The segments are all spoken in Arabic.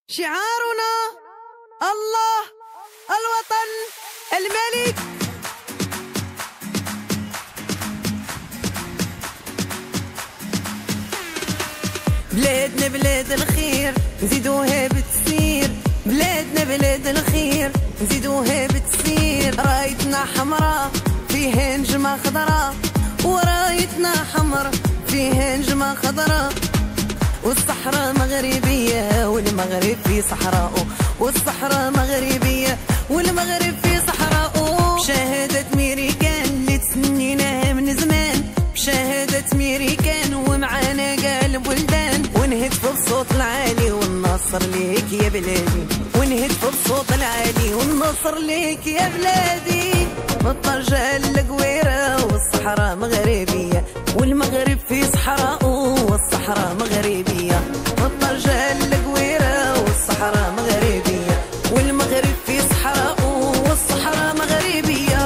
شعارنا الله الوطن الملك. بلادنا بلاد الخير نزيدوها بتسير، بلادنا بلاد الخير نزيدوها بتسير. رايتنا حمراء فيها نجمة خضراء، ورايتنا حمر فيها نجمة خضراء. والصحراء مغربية والمغرب في صحراء، والصحراء مغربية والمغرب في صحراء. بشهادة ميريكان اللي تسنيناها من زمان، بشهادة ميريكان ومعانا قال بلدان. ونهتف بصوت العالي والنصر ليك يا بلادي، ونهتف بصوت العالي والنصر ليك يا بلادي. والطرجة القويرة والصحراء مغربية، والمغرب في صحراء والصحراء مغربية. والطرجة القويرة والصحراء مغربية، والمغرب في صحراء والصحراء مغربية.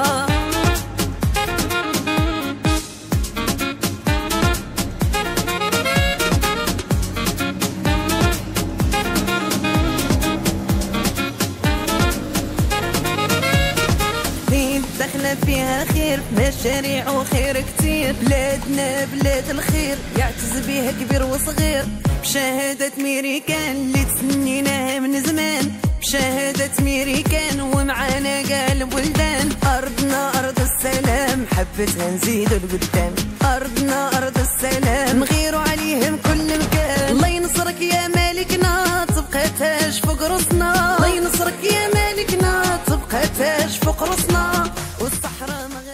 دخلة فيها خير مشاريع وخير كتير. بلادنا بلاد الخير يعتز بيها كبير وصغير. بشهادة ميريكان اللي تسنيناها من زمان، بشهادة ميريكان ومعانا قال بلدان. أرضنا أرض السلام حبتها نزيدو لقدام، أرضنا أرض السلام نغيروا عليهم كل مكان. الله ينصرك يا مالكنا تبقى تاج فوق راسنا، الله ينصرك يا مالكنا تبقى تاج فوق راسنا. والصحراء